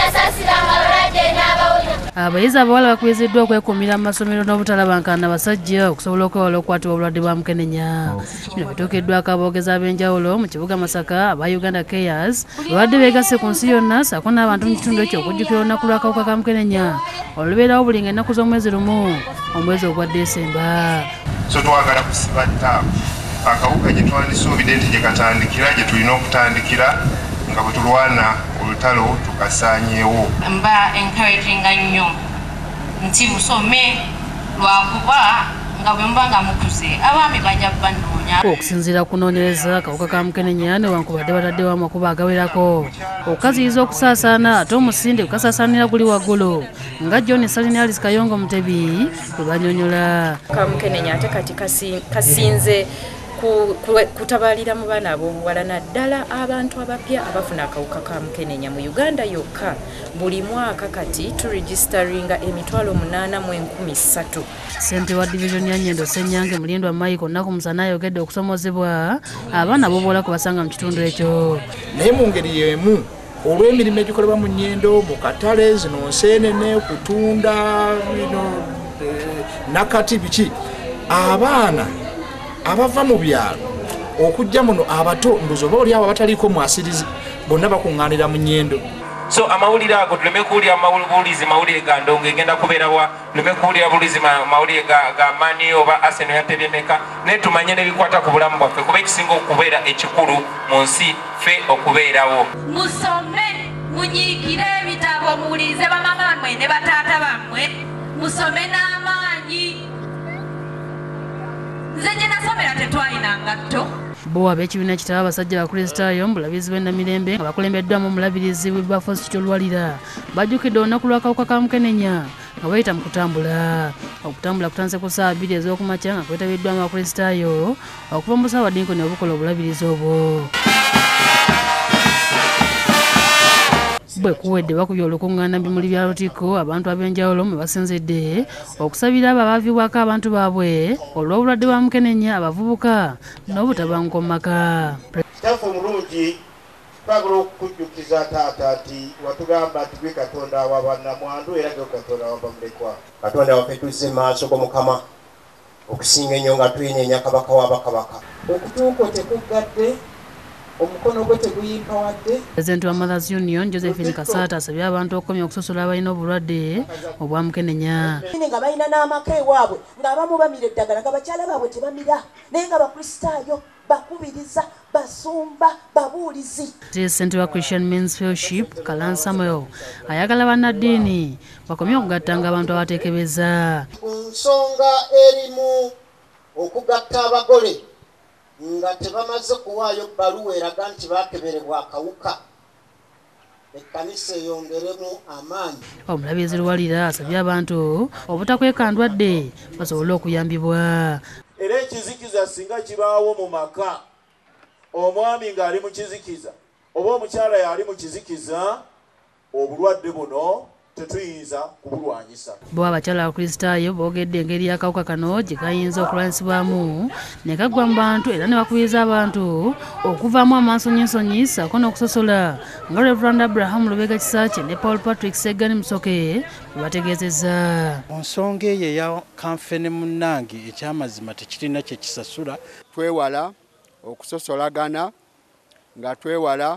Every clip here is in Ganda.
Abayizi abawala bakubiziddwa okwekumira mu masomero n'obutalabankana basajja okusobola okwewala okukwatibwa obulwadde bwa Mukenenya. Bino bituukiddwako aboogezi ab'enjawulo mu kibuga Masaka aba Uganda Cares babadde beegasse ku nsi yonna ssaako n'abantu mu kitundu ekyo okujjukira olunaku lw'akawuka ka Mukenenya olubeerawo buli ng'ennaku z'omwezi lumu omwezi ogwa Desemba. So twagala kusiba ttaabu akawuka gye twandisuubidde nti gye katandikira gye tulina okutandikira nga bwe tulwana olutalo tukasaanyeewo. Mba encouraging nnyo nti musome lwakuba nga bwe muba nga mukuze abaami bajja banoonya. Okusinziira ku kunoonyereza akawuka ka Mukenenya newankubadde bataddewo amakubo agawerako okukaziyiza okusaasaana ate omusinde gukasaasaanira guli waggulu nga John Salinalis Kayongo Mutebi bwe bannyonnyola. Ka Mukenenya ate kati kasinze kutabalira mu baana ab'obuwala naddala abantu abapya abafuna akawuka ka Mukenenya mu Uganda yokka buli mwaka kati turegistaringa emitwalo 8,300. Ssente wa division ya Nyendo Ssenyange Mulindwa Michael nnaku musana ayogedde okusomozebwa abaana ab'obuwala kubasanga mu kitundu ekyo. Naye mu ngeri y'emu olw'emirimu egikolebwa mu nnyendo mu katale zino nseenene kutunda nakati biki abaana abava mu byalo okujja muno abato ndozo bali abo bataliiko mwasirizi bonna bakuŋŋaanira mu nnyendo. So amawulire ago tuleme kuwulira bulizi mawulire ga Ndongo egenda kubeerawa, tuleme kuwulira bulizi mawulire ga Mani oba Arsenal yatebyemeka, naye tumanye n'ebikwata ku bulamu bwaffe kuba ekisinga okubeera ekikulu mu nsi ffe okubeerawo. Musome munyiikire ebitabo muwulirize bamama bammwe ne bataata bammwe musome n'amaanyi. Bo ab'ekibiina kitaba abasajja abakristaayo mu bulabizi b'ennamirembe nga bakulembeddwamu omulabirizi Wilberforce Kitolwalira bajjukidde olunaku lw'akawuka ka Mukenenya nga bayita mu kutambula. Okutambula kutandise ku ssaawa 2 ez'okumakya nga kwetabiddwamu abakristaayo okuva mu Ssaabadinkoni obukola obulabirizi obwo. Bwe kuwedde bakubye olukuŋŋaana bimuli bya Lutiko abantu ab'enjawulo mwe basinzidde okusabira abo abaavibwako abantu baabwe olw'obulwadde bwa Mukenenya abavubuka n'obutabanguko mu maka. Kitaffe omulungi twagala okukujjukiza taata nti watugamba nti gwe Katonda wa bannamwandu era gwe Katonda wa bamulekwa. Katonda waffe tuzze mu maaso go Mukama okusinga ennyo nga twenyeenya kabaka wa bakabaka. Okutuuka tekuggadde omukono gwe teguyimpa wadde. Pulezidenti wa Mothers Union Josephine Kasata asabye abantu okukomya okusosola abalina obulwadde obwa Mukenenya. Nga balina n'amaka ewaabwe ng'abamu bamira eddagala nga bakyala baabwe tebamira naye nga bakristaayo bakubiriza basumba babuulizi. Ssente wa Christian Men's Fellowship Kalan Samuel ayagala bannaddiini bakomye okugattanga abantu abateekebeza. Ku nsonga erimu okugatta abagole nga tebamaze kuwaayo bbaluwa eraga nti baakeberebwa akawuka ekkanisa eyongeremu amaanyi. Omulabirizi Luwalira asabye abantu obutakweka ndwadde basobole okuyambibwa. Era ekizikiza singa kibaawo mu maka omwami ng'ali mu kizikiza oba omukyala yali mu kizikiza obulwadde buno tetuyinza kubulwanyisa. Bo abakyala abakristaayo boogedde engeri y'akawuka kano gye kayinza okulwanyisibwamu ne kagwa mu bantu era ne bakubiriza abantu okuvaamu amansonyensonyi ssaako n'okusosola nga Reverend Abraham Lubega Kisaakye ne Paul Patrick Segani Musoke bwe bategeezezza. Mu nsonga eyo eya kanfene munnange ekyamazima tekirina kye kisasula. Twewala okusosolagana nga twewala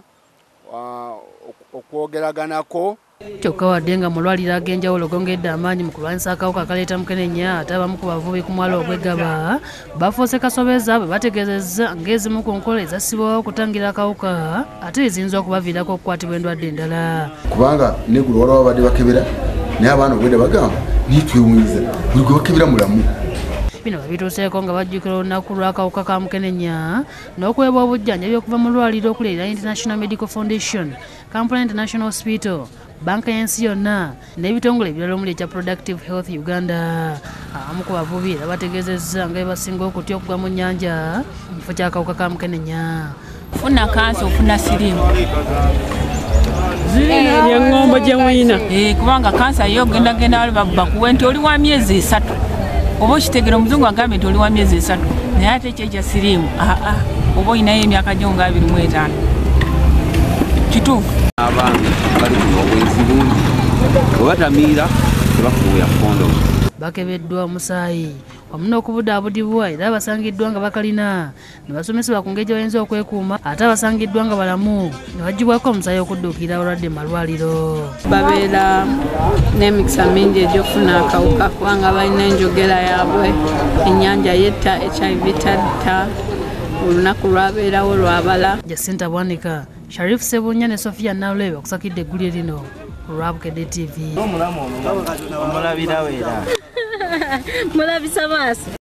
okwogeraganako. Kyokka wadde nga mulwaliro ag'enjawulo gongedde amaanyi mu kulwanyisa akawuka akaleeta Mukenenya ate abamu ku bavubi ku mwalo ogw'eggaba bafuuse kasobeza bwe bategeezezza ng'ezimu ku nkola ezassibwawo okutangira akawuka ate eziyinza okubaviirako okukwatibwa endwadde endala. Kubanga neggulo waliwo babadde bakebera naye abaana obwedda bagamba naye twewunyiza buli gwe bakebera mulamu. Bino babituuseeko nga bajjukira olunaku lw'akawuka ka Mukenenya n'okuweebwa obujjanjabi okuva mu lwaliro okuleera International Medical Foundation, Kampala International Hospital, banka y'ensi yonna n'ebitongole ebirala omuli ekya Productive Health Uganda. Abamu ku bavubi era bategeezezza nga bebasinga okutya okugwa mu nnyanja mu kifo ky'akawuka ka Mukenenya. Funa kansa ofuna siriimu. Y'engombo gye muyina. Kubanga kansa yo gendagenda wali bakuwe nti oli wa myezi 3. Oba okitegera omuzungu agambye nti oli wa myezi 3 naye ate ekyo ekya siriimu oba olinayo emyaka gyo nga 25 kituufu. abaami bali ku obwenzi bungi webatamiira tebafuuya kondo bakebeddwa omusaayi wamu n'okubudaabudibwa era basangiddwa nga bakalina ne basomesebwa ku ngeri gye okwekuuma ate abasangiddwa nga balamu ne bagibwako omusaayi okudduukira abalwadde mu malwaliro. Babeera n'emikisa mingi egy'okufuna akawuka kubanga balina enjogera yaabwe, ennyanja yetta, HIV tatta, olunaku lwabeerawo lwabala. Jacinta Bwanika, Sharif Sebunya ne Sofia Nalwe bakusakidde eggulire lino olwa Bukedde TV. Omulabira weera. Mulabisa maaso.